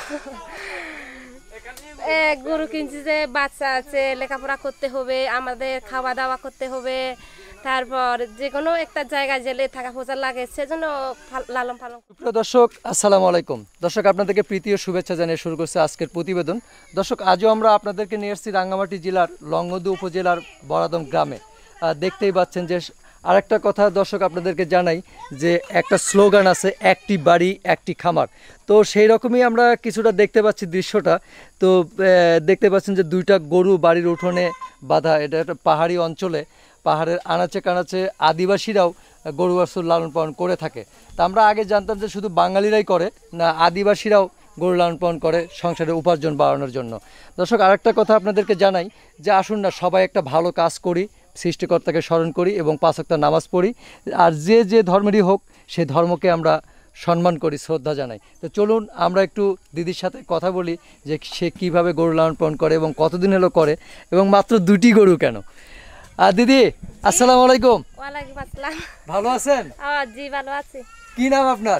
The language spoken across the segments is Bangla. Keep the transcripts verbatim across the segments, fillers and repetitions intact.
গরু কিনছি যে বাচ্চা আছে, লেখাপড়া করতে হবে, আমাদের খাওয়া দাওয়া করতে হবে, তারপর যে কোনো একটা জায়গায় গেলে থাকা খোঁজা লাগে, সেজন্য লালন পালন। প্রিয় দর্শক, আসসালামু আলাইকুম। দর্শক, আপনাদেরকে প্রীতি ও শুভেচ্ছা জানিয়ে শুরু করছে আজকের প্রতিবেদন। দর্শক, আজও আমরা আপনাদেরকে নিয়ে এসেছি রাঙ্গামাটি জেলার লংগদু উপজেলার বরাদম গ্রামে। দেখতেই পাচ্ছেন যে আরেকটা কথা দর্শক আপনাদেরকে জানাই যে একটা স্লোগান আছে, একটি বাড়ি একটি খামার। তো সেই রকমই আমরা কিছুটা দেখতে পাচ্ছি দৃশ্যটা। তো দেখতে পাচ্ছেন যে দুইটা গরু বাড়ির উঠোনে বাঁধা। এটা একটা পাহাড়ি অঞ্চলে, পাহাড়ের আনাচে কানাচে আদিবাসীরাও গরু বাছুর লালন পালন করে থাকে। তা আমরা আগে জানতাম যে শুধু বাঙালিরাই করে, না আদিবাসীরাও গরু লালন পালন করে সংসারের উপার্জন বাড়ানোর জন্য। দর্শক, আরেকটা কথা আপনাদেরকে জানাই যে আসুন না সবাই একটা ভালো কাজ করি, সৃষ্টিকর্তাকে স্মরণ করি এবং পাঁচ ওয়াক্ত নামাজ পড়ি। আর যে যে ধর্মেরই হোক সেই ধর্মকে আমরা সম্মান করি, শ্রদ্ধা জানাই। তো চলুন আমরা একটু দিদির সাথে কথা বলি যে সে কীভাবে গরু লালন পালন করে এবং কতদিন হলো করে এবং মাত্র দুটি গরু কেন। আর দিদি, আসসালামু আলাইকুম। ওয়ালাইকুম আসসালাম। ভালো আছেন? জি ভালো আছি। কি নাম আপনার?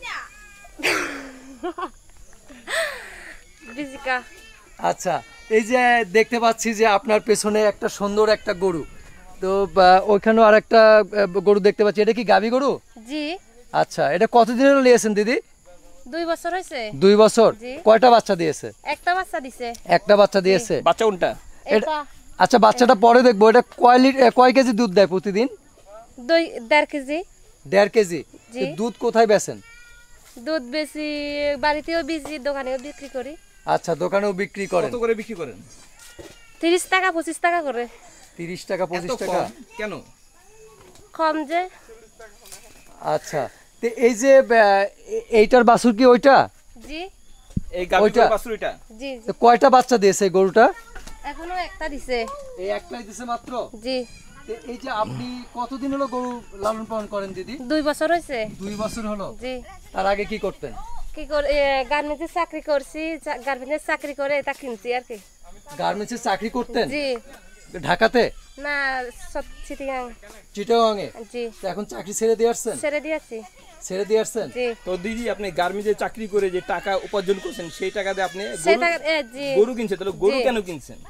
বিজিকা। আচ্ছা, এই যে দেখতে পাচ্ছি যে আপনার পেছনে একটা সুন্দর একটা গরু, তো ওইখানেও আর একটা গরু দেখতে পাচ্ছি। এটা কি গাভী গরু? জি। আচ্ছা, এটা কতদিন হলো নিয়েছেন দিদি? দুই বছর হয়েছে। দুই বছর? কয়টা বাচ্চা দিয়েছে? একটা বাচ্চা দিয়েছে। একটা বাচ্চা দিয়েছে। বাচ্চা কোনটা? এটা। আচ্ছা, বাচ্চাটা পরে দেখবো। এটা কয় লিটার কয় কেজি দুধ দেয় প্রতিদিন? দুই দেড় কেজি। দেড় কেজি। দুধ কোথায় বেচেন? দুধ বেশি বাড়িতেও বেশি, দোকানেও বিক্রি করি। আচ্ছা, দোকানেও বিক্রি করেন? কত করে বিক্রি করেন? তিরিশ টাকা পঁচিশ টাকা করে। তিরিশ টাকা পঁচিশ টাকা? কেন কম যে? আচ্ছা, তো এই যে এইটার বাছুর কি ওইটা? জি। এই গাভীর বাছুর এটা? জি। তো কয়টা বাচ্চা দিয়েছে গরুটা? এখনো একটা দিছে। এই একটাই দিছে মাত্র? জি। এই যে আপনি কতদিন হলো গরু লালন পালন করেন দিদি? দুই বছর হয়েছে। দুই বছর হলো? জি। তার আগে কি করতেন? কি করে গার্মেন্টসে চাকরি করছি, গার্মেন্টসে চাকরি করে এটা কিনছি আর কি। গার্মেন্টসে চাকরি করতেন? জি। ঢাকাতে? না, চিটাগাং। চিটাগাং এ? জি। এখন চাকরি ছেড়ে দিয়ে আসছেন? ছেড়ে দিয়েছি। ছেড়ে দিয়ে আসছেন? জি। তো দিদি, আপনি গার্মেন্টসে চাকরি করে যে টাকা উপার্জন করছেন সেই টাকা দিয়ে আপনি গরু কিনছেন, তাহলে গরু কেন কিনছেন?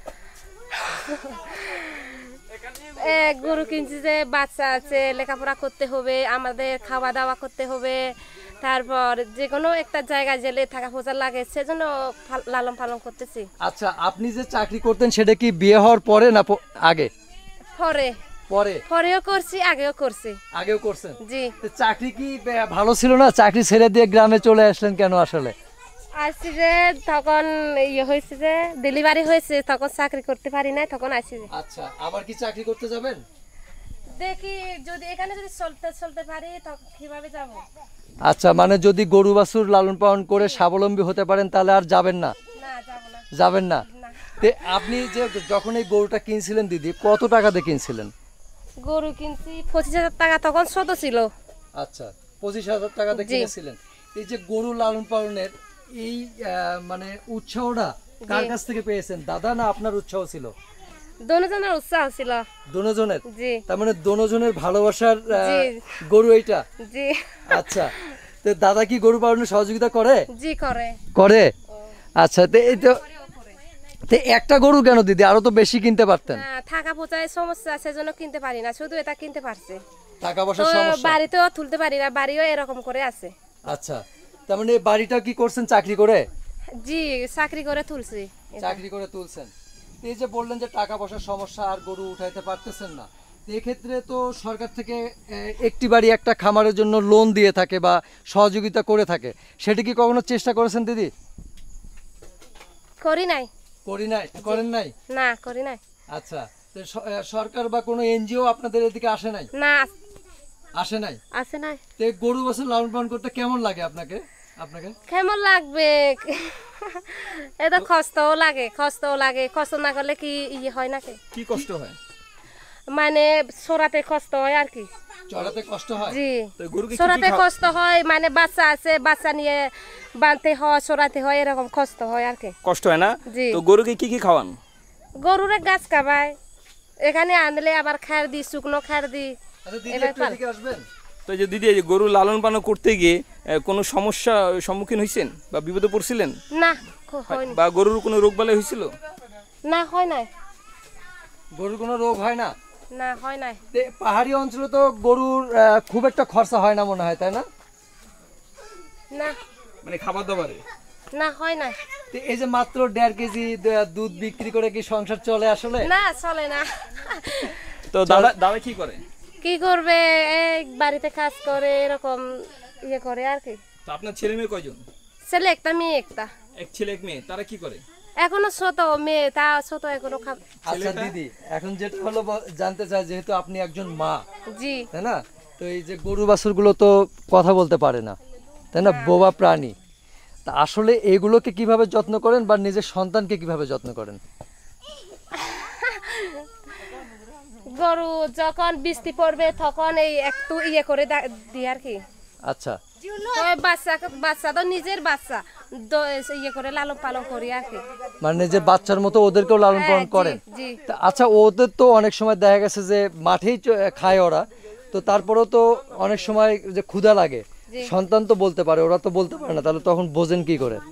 গরু কিনছি যে বাচ্চা আছে, লেখাপড়া করতে হবে, আমাদের খাওয়া দাওয়া করতে হবে, তারপর যে কোনো একটা জায়গায় গেলে থাকা খোঁজা লাগে, সেজন্য লালন পালন করতেছি। আচ্ছা, আপনি যে চাকরি করতেন সেটা কি বিয়ে হওয়ার পরে না আগে? পরে। পরে পরেও করছি, আগেও করছি। আগেও করছেন? জি। তো চাকরি কি ভালো ছিল না? চাকরি ছেড়ে দিয়ে গ্রামে চলে আসলেন কেন আসলে? আসছি যে তখন ইয়ে হয়েছে যে ডেলিভারি হয়েছে, তখন চাকরি করতে পারি নাই, তখন আসছি যে। আচ্ছা, আবার কি চাকরি করতে যাবেন? দেখি যদি এখানে যদি চলতে চলতে পারি তখন কিভাবে যাব। আচ্ছা, মানে যদি গরু বাছুর লালন পালন করে স্বাবলম্বী হতে পারেন তাহলে আর যাবেন না? না, যাব না। যাবেন না? তে আপনি যে যখন এই গরুটা কিনছিলেন দিদি, কত টাকা দিয়ে কিনছিলেন? গরু কিনছি পঁচিশ হাজার টাকা, তখন ছোট ছিল। আচ্ছা, পঁচিশ হাজার টাকা দিয়ে কিনেছিলেন। এই যে গরু লালন পালনের এই মানে উৎসাহটা কার কাছ থেকে পেয়েছেন? দাদা না আপনার উৎসাহ ছিল? দোনোজনের উৎসাহ ছিল। দোনোজনের? জি। তার মানে দোনোজনের ভালোবাসার গরু এইটা? জি। আচ্ছা, তো দাদা কি গরু পালনে সহযোগিতা করে? জি, করে। করে? আচ্ছা, তো এই তো তো একটা গরু কেন দিদি? আরো তো বেশি কিনতে পারতেন। না, টাকা পয়সার সমস্যা, সেজন্য কিনতে পারি না, শুধু এটা কিনতে পারছে। টাকা পয়সার সমস্যা? বাড়িতেও তুলতে পারি না, বাড়িও এরকম করে আছে। আচ্ছা, তার মানে বাড়িটা কি করছেন চাকরি করে? জি, চাকরি করে তুলছি। চাকরি করে তুলছেন। এই যে বললেন যে টাকা পয়সার সমস্যা আর গরু উঠাইতে পারতেছেন না, এক্ষেত্রে তো সরকার থেকে একটি বাড়ি একটা খামারের জন্য লোন দিয়ে থাকে বা সহযোগিতা করে থাকে, সেটা কি কখনো চেষ্টা করেছেন দিদি? করি নাই। করি নাই? করেন নাই? না, করি নাই। আচ্ছা, সরকার বা কোনো এনজিও আপনাদের এদিকে আসে নাই? না, আসে নাই। আসে নাই। তো গরু বাছুর লালন পালন করতে কেমন লাগে আপনাকে? আপনাকে কেমন লাগবে? এটা কষ্টও লাগে, কষ্টও লাগে। কষ্ট না করলে কি ইয়ে হয় নাকি? কি কষ্ট হয়? মানে সরাতে কষ্ট হয় আর কি। চড়াতে কষ্ট হয়? জি, সরাতে কষ্ট হয়, মানে বাচ্চা আছে, বাচ্চা নিয়ে বাঁধতে হয়, সরাতে হয়, এরকম কষ্ট হয় আর কি। কষ্ট হয় না? জি। তো গরুকে কি কি খাওয়ান? গরুরে গাছ খাওয়ায়, এখানে আনলে আবার খার দি, শুকনো খার দি। আচ্ছা দিদি, একটু এদিকে আসবেন। তো যে দিদি, গরু লালন পালন করতে গিয়ে কোনো সমস্যা সম্মুখীন হয়েছেন বা বিপদে পড়ছিলেন না খ- হয়নি বা গরুর কোনো রোগ বালাই হয়েছিল? না হয় নাই গরুর কোনো রোগ হয় না? না হয় নাই তে পাহাড়ি অঞ্চলে তো গরুর আহ, খুব একটা খরচা হয় না মনে হয়, তাই না? না মানে খাবার দাবারে? না হয় নাই তো এই যে মাত্র দেড় কেজি দ- দুধ বিক্রি করে কি সংসার চলে আসলে? না চলে না তো দাদা দাদা কি করে? কি করবে এই বাড়িতে কাজ করে এরকম ইয়ে করে আর কি। তো আপনার ছেলে মেয়ে কয়জন? ছেলে একটা মেয়ে একটা, এক ছেলে এক মেয়ে, তারা কি করে? এখনো ছোট মেয়ে, তা ছোট এখনো খা- আচ্ছা দিদি, এখন যেটা হলো ব- জানতে চাই, যেহেতু আপনি একজন মা, জি তাই না? তো এই যে গরু বাছুর গুলো তো কথা বলতে পারে না, তাই না, বোবা প্রাণী। তা আসলে এগুলোকে কিভাবে যত্ন করেন বা নিজের সন্তানকে কিভাবে যত্ন করেন? গরু যখন বৃষ্টি পড়বে তখন এই একটু ইয়ে করে দা- দিই আর কি। আচ্ছা, ওই বাচ্চা বাচ্চা তো নিজের বাচ্চা দ- ইয়ে করে লালন পালন করি আর কি। মানে নিজের বাচ্চার মতো ওদেরকেও লালন পালন হ্যাঁ, জি, করেন? জি তা আচ্ছা, ওদের তো অনেক সময় দেখা গেছে যে মাঠেই চ- খায় ওরা, তো তারপরেও তো অনেক সময় যে ক্ষুধা লাগে, জি। সন্তান তো বলতে পারে, ওরা তো বলতে পারে না, তাহলে তখন বোঝেন কি করে?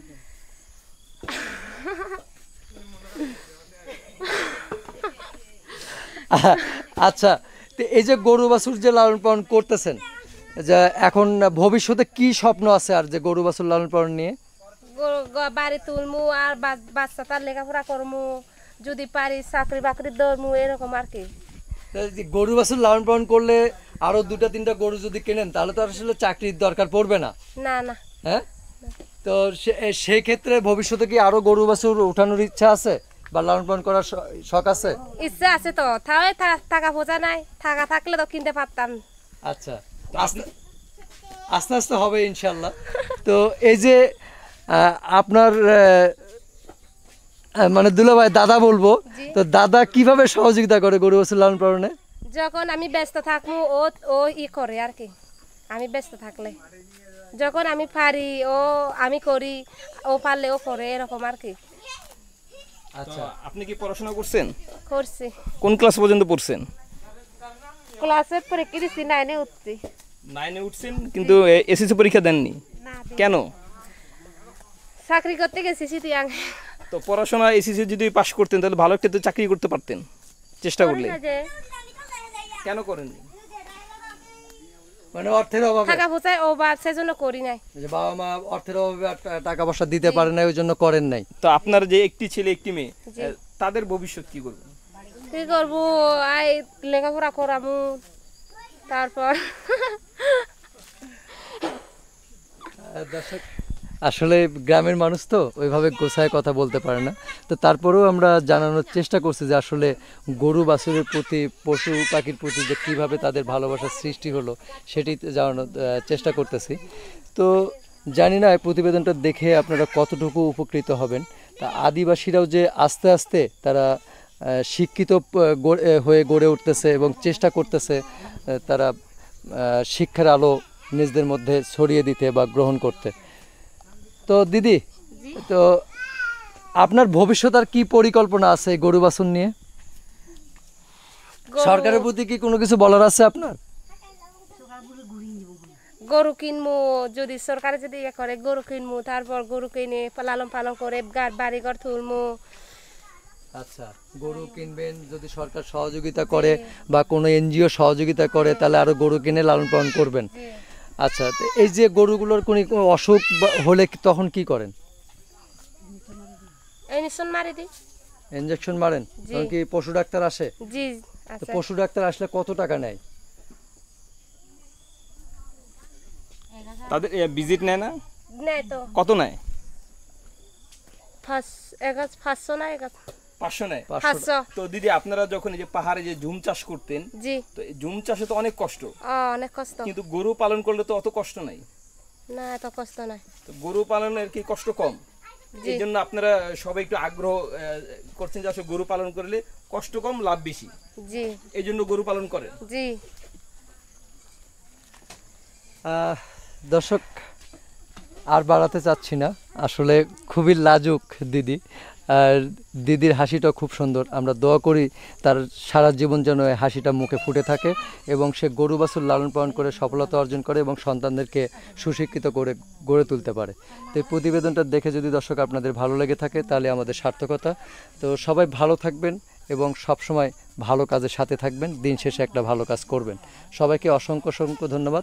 আচ্ছা, তো এই যে গরু বাছুর যে লালন পালন করতেছেন, যে এখন ভবিষ্যতে কি স্বপ্ন আছে আর যে গরু বাছুর লালন পালন নিয়ে? গরু গ- বাড়ি তুলমু আর বা- বাচ্চা তার লেখাপড়া করমু, যদি পারি চাকরি বাকরি ধরমু এরকম আর কি। তা এই যে গরু বাছুর লালন পালন করলে আরো দুটা তিনটা গরু যদি কেনেন তাহলে তো আর আসলে চাকরির দরকার পড়বে না, না না হ্যাঁ? তো সে- সেই ক্ষেত্রে ভবিষ্যতে কি আরো গরু বাছুর উঠানোর ইচ্ছা আছে বা লালন পালন করার শ- শখ আছে? ইচ্ছা আছে তো, তাও টাকা পয়সা নাই, টাকা থাকলে তো কিনতে পারতাম। আচ্ছা, আস্তে আস্তে আস্তে হবে ইনশাল্লাহ। তো এই যে আহ, আপনার আহ, আহ, মানে দুলাভাই দাদা বলবো, জি। তো দাদা কিভাবে সহযোগিতা করে গরু বাছুর লালন পালনে? যখন আমি ব্যস্ত থাকবো ও ও ই করে আর কি, আমি ব্যস্ত থাকলে। যখন আমি পারি ও আমি করি, ও পারলে ও করে এরকম আর কি। আচ্ছা, তো আপনি কি পড়াশোনা করছেন? করছি, কোন ক্লাস পর্যন্ত পড়ছেন? ক্লাসে পরীক্ষা দিচ্ছি, নাইনে উঠছি। নাইনে উঠছেন, কিন্তু এসএসসি পরীক্ষা দেননি না দিই। কেন? চাকরি করতে গেছি সিটিয়াং। তো পড়াশোনা এসএসসি যদি পাশ করতেন তাহলে ভালো একটা তো চাকরি করতে পারতেন চেষ্টা করি করলে। না যে, কেন করেননি? মানে অর্থের অভাবে, টাকা পয়সায় ও বা সেজন্য করি নাই। যে বাবা মা অর্থের অভাবে আর টা- টাকা পয়সা দিতে পারে না, ওই জন্য করেন নাই। তো আপনার যে একটি ছেলে একটি মেয়ে, জি। আহ, তাদের ভবিষ্যৎ কি করবেন? কি করবো, আই লেখাপড়া করামু, তারপর আহ, দর্শক, আসলে গ্রামের মানুষ তো ওইভাবে গোছায় কথা বলতে পারে না, তো তারপরেও আমরা জানানোর চেষ্টা করছি যে আসলে গরু বাছুরের প্রতি, পশু পাখির প্রতি যে কীভাবে তাদের ভালোবাসার সৃষ্টি হলো সেটি জানানোর আহ, চেষ্টা করতেছি। তো জানি না এই প্রতিবেদনটা দেখে আপনারা কতটুকু উপকৃত হবেন। তা আদিবাসীরাও যে আস্তে আস্তে তারা আহ, শিক্ষিত প- গড়ে- আহ, হয়ে গড়ে উঠতেছে এবং চেষ্টা করতেছে আহ, তারা আহ, শিক্ষার আলো নিজেদের মধ্যে ছড়িয়ে দিতে বা গ্রহণ করতে। তো দিদি, তো আপনার ভবিষ্যৎ আর কি পরিকল্পনা আছে এই গরু বাছুর নিয়ে? গরু- সরকারের প্রতি কি কোনো কিছু বলার আছে আপনার? গরু কিনবো, যদি সরকারে যদি ইয়ে করে গরু কিনবো, তারপর গরু কিনে লালন পালন করে গা- বাড়ি ঘর তুলবো। আচ্ছা, গরু কিনবেন, যদি সরকার সহযোগিতা করে বা কোনো এনজিও সহযোগিতা করে তাহলে আরো গরু কিনে লালন পালন করবেন। আচ্ছা, তো এই যে গরুগুলোর কোনো কোনো অসুখ বা- হলে কি- তখন কি করেন? ইনজেকশন মারি দিই। ইনজেকশন মারেন? জি। তখন কি পশু ডাক্তার আসে? জি তো আচ্ছা, পশু ডাক্তার আসলে কত টাকা নেয়? তাদের ভিজিট নেয় না? নেই তো কত নেয়? পাঁচ এগাছ পাঁচশো না এগাছ পাঁচশো নেয়। পাঁচশো পাঁচশো। তো দিদি, আপনারা যখন এই যে পাহাড়ে যে ঝুম চাষ করতেন, জি তো এই ঝুম চাষে তো অনেক কষ্ট, ও অনেক কষ্ট। কিন্তু গরু পালন করলে তো অত কষ্ট নাই। না এত কষ্ট নাই। তো গরু পালনের কি কষ্ট কম? জি এই জন্য আপনারা সবাই একটু আগ্রহ আহ, করছেন যে আসলে গরু পালন করলে কষ্ট কম, লাভ বেশি, জি এই জন্য গরু পালন করেন। জি আহ, দর্শক, আর বাড়াতে চাচ্ছি না, আসলে খুবই লাজুক দিদি। আর দিদির হাসিটা খুব সুন্দর। আমরা দোয়া করি তার সারা জীবন যেন এই হাসিটা মুখে ফুটে থাকে এবং সে গরু বাছুর লালন পালন করে সফলতা অর্জন করে এবং সন্তানদেরকে সুশিক্ষিত করে গড়ে তুলতে পারে। তো এই প্রতিবেদনটা দেখে যদি দর্শক আপনাদের ভালো লেগে থাকে তাহলে আমাদের সার্থকতা। তো সবাই ভালো থাকবেন এবং সবসময় ভালো কাজের সাথে থাকবেন, দিন শেষে একটা ভালো কাজ করবেন। সবাইকে অসংখ্য অসংখ্য ধন্যবাদ।